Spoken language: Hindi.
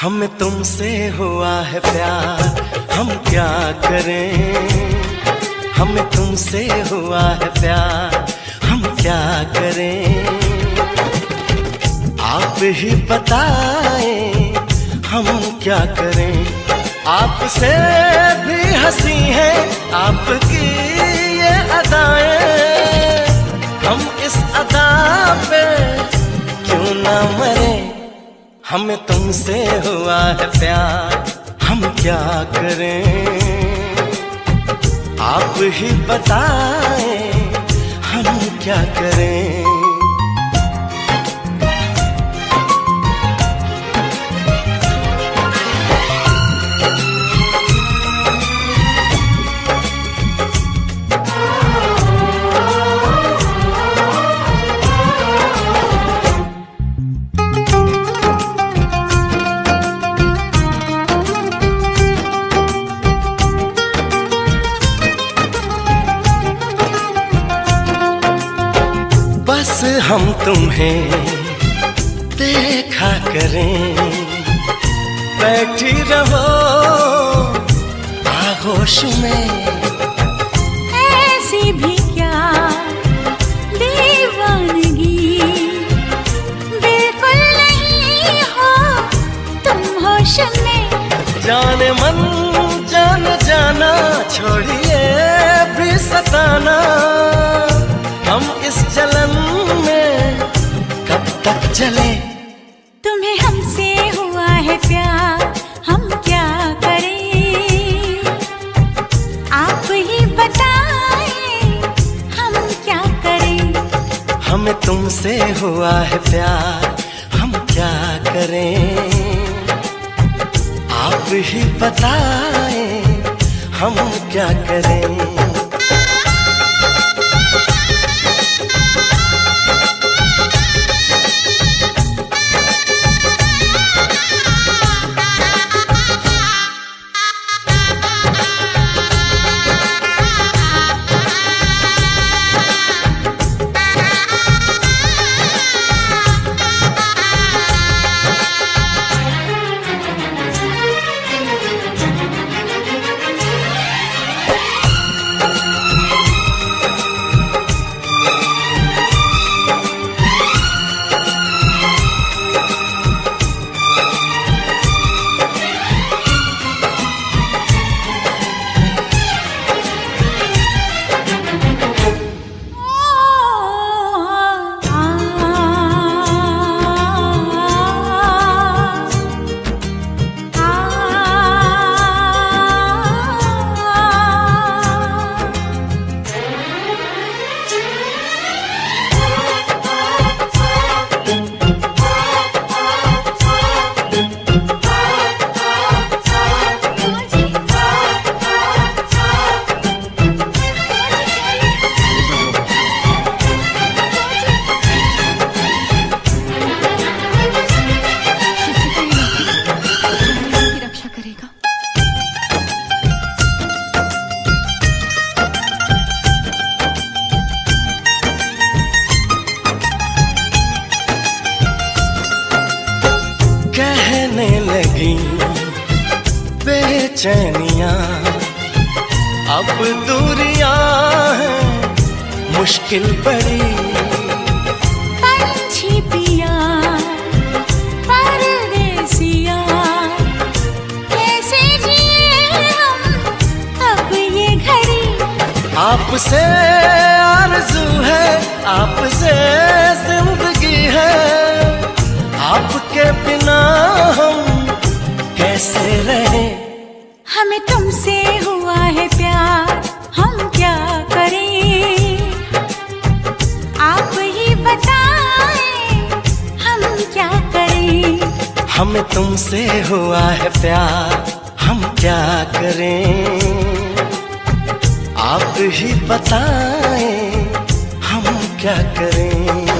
हमें तुमसे हुआ है प्यार, हम क्या करें। हमें तुमसे हुआ है प्यार, हम क्या करें। आप ही बताएं हम क्या करें। आपसे भी हंसी है आपकी ये अदाएं, हम इस अदा पे क्यों ना मरे। हमें तुमसे हुआ है प्यार, हम क्या करें। आप ही बताएं हम क्या करें। बस हम तुम्हें देखा करें, बैठी रहो आगोश में। ऐसी भी क्या दीवानगी, बिल्कुल नहीं हो तुम होश में। जाने मन जान जाना, छोड़िए भी सताना। हम इस जलन में कब तक चले। तुम्हें हमसे हुआ है प्यार, हम क्या करें। आप ही बताएं हम क्या करें। हमें तुमसे हुआ है प्यार, हम क्या करें। आप ही बताएं हम क्या करें। कहने लगी बेचैनियां, अब दूरियां हैं मुश्किल बड़ी। पंछी पिया परदेसिया, कैसे जिए हम अब ये घड़ी। आपसे आरज़ू है, आपसे जिंदगी है। आपके बिना हम कैसे रहे। हमें तुमसे हुआ है प्यार, हम क्या करें। आप ही बताएं हम क्या करें। हमें तुमसे हुआ है प्यार, हम क्या करें। आप ही बताएं हम क्या करें।